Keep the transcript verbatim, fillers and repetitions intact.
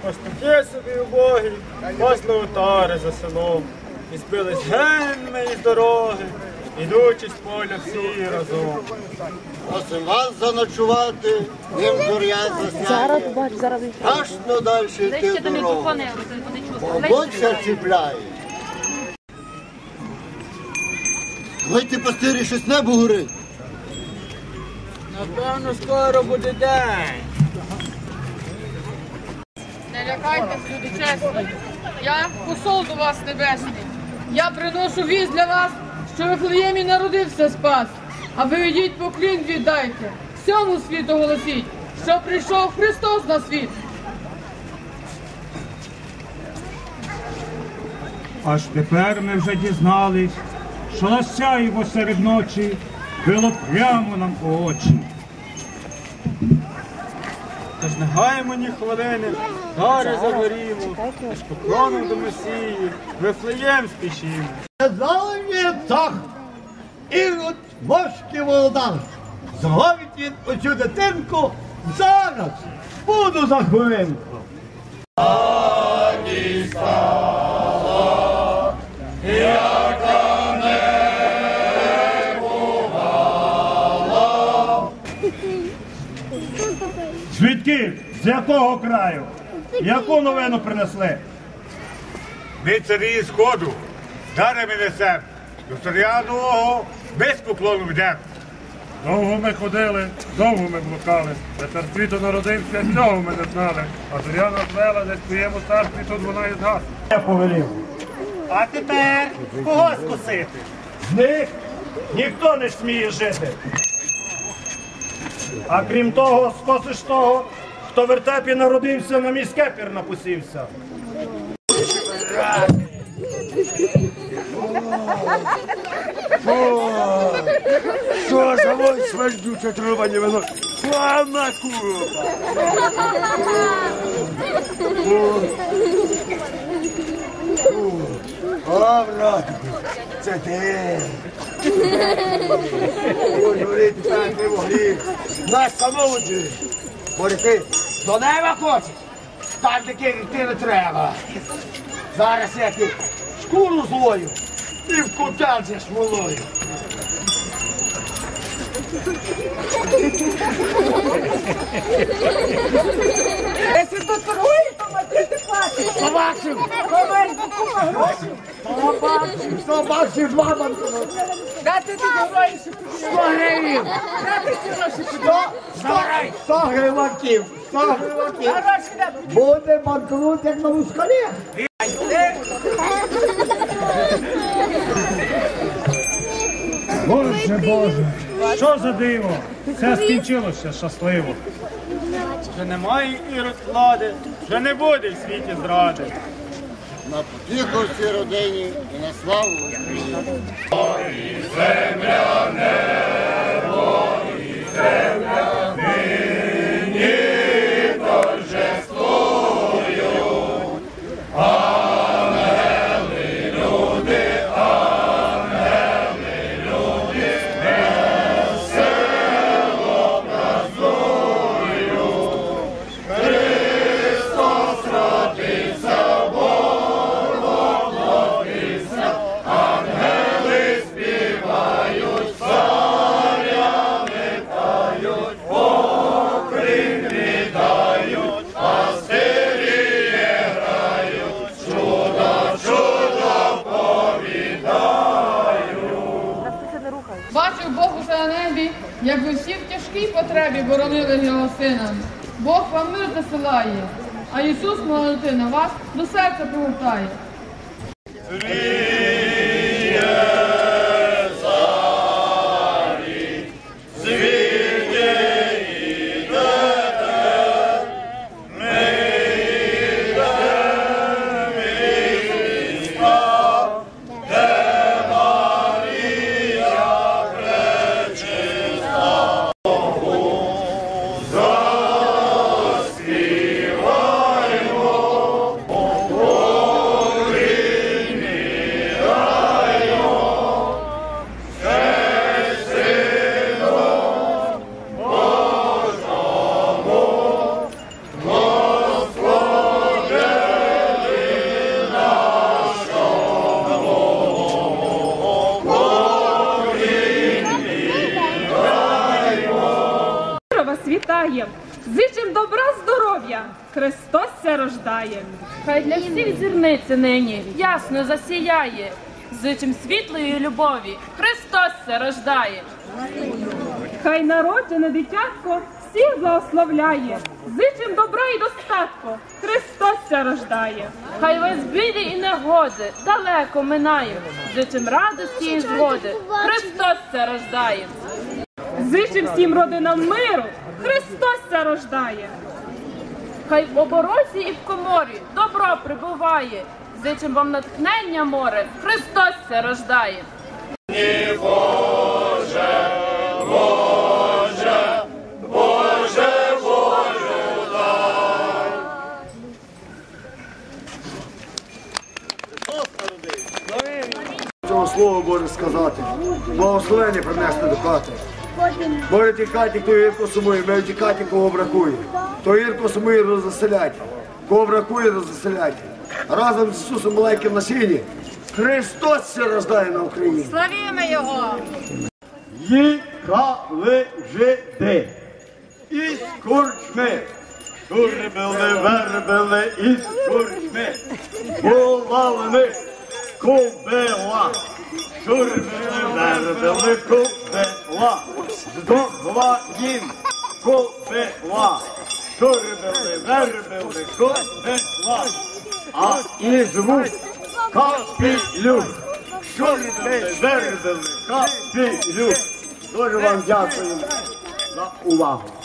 Пастухи собі убогі, пасли отари за селом. І збились генми із дороги, ідучи з поля всі разом. Просим вас заночувати, ним зоря засяє. Аж то далі йти в дорогу. Богоця чіпляє. Гойте, пастирі, щось небо горить. Напевно, скоро буде день. Не лякайтесь, люди чесні. Я посол до вас небесний. Я приношу вість для вас, що в Вифлеємі народився Спас. А ви йдіть поклін віддайте, всьому світу голосіть, що прийшов Христос на світ. Аж тепер ми вже дізнались, що насяйво серед ночі било прямо нам у очі. Тож не гаємо ні хвилини, дари загорімо, аж поклоном до Месії, в Вифлеєм спішимо. Казали мені так, Ірод Вошки Володар, зловить він оцю дитинку, зараз буду за хвилинку. Звідки? З якого краю? Яку новину принесли? Ми царі Сходу, дари ми несем, до царя нового без поклону йдем. Довго ми ходили, довго ми блукали. Тепер світу народився, цього ми не знали. А зоря нас вела, десь в твоєму царстві тут вона і згасла. Я повелів. А тепер кого скусити? З них ніхто не сміє жити. А крім того, скосиш того, хто в вертепі народився, на мій скепір напусився. Що за вой смердюче трубані вино? Славна курва! О, братику, це ти! Ой, горить, так не могли! Нас самоуджі! Може ти до неба хочеш? Там таки йти не треба! Зараз я ти шкуру злою і в кутан зі смолою! Якщо тут торгує, то ти ти платиш. Сто баксів! То маєш купа грошей. Сто баксів! Сто баксів, два банкноти! Дати ті гроші, що тобі. Сто гривень! Дати ті гроші, що Сто, сто, сто гриваків! Сто гриваків! А гроші дати. Буде банкнот, як на Москалі! Боже, Боже, що за диво? Все скінчилося щасливо. Вже немає ірод влади, вже не буде в світі зради. На потіху всій родині і на славу Україні! Земля, небо і земля, нині торжествують. Ангели, люди, ангели, люди, весело празднують. Христос родився, Бог воплотився, ангели співають, царя вітають, поклін віддають, пастирі грають, чудо, чудо повідають. Бачив Бог усе на небі, як ви всі в тяжкій потребі боронили його сина. Бог вам мир засилає, а Ісус, мала дитина, вас до серця пригортає. вітаєм, зичим добра, здоров'я, Христос ся рождає. Хай для всіх зірниця нині ясно засіяє, зичим світлої любові, Христос се рождає. Хай народжене дитятко всіх благословляє, зичим добра і достатку, Христос ся рождає. Хай весь біди і негоди далеко минає, зичим радості і згоди, Христос се рождає. Зичим всім родинам миру, Христос ся рождає. Хай в оборозі і в коморі добро прибуває, зичим вам натхнення море, Христос се рождає. Цього слова Боже сказати, благословення принести до хати. Може ті хаті, хто гірко сумує, може ті хаті, кого бракує. Хто гірко сумує, розвеселяйте. Кого бракує, розвеселяйте. Разом з Ісусом маленьким на сіні Христос се рождає на Україні. Славімо Його! Їхали жиди із курчми, турбили, вербили із курчми, була в них кобила, турбили, вербили кобила, здохла їм кобила, турбили, вербили кобила, а і звук капілюх. Турбили, вербили капілюх. Дуже вам дякую за увагу.